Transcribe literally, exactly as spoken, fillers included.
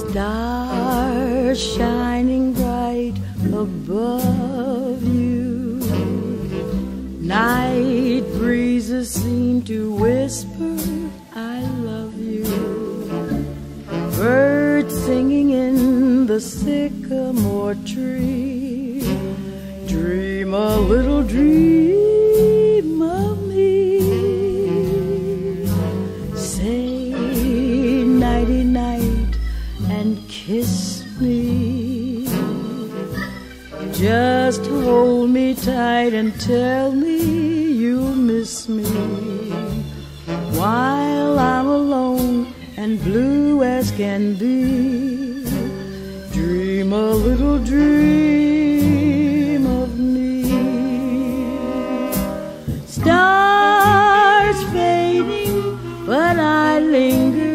Stars shining bright above you. Night breezes seem to whisper, I love you. Birds singing in the sycamore tree. Dream a little dream of me. Say nighty-night and kiss me. Just hold me tight and tell me you'll miss me while I'm alone and blue as can be. Dream a little dream of me. Stars fading, but I linger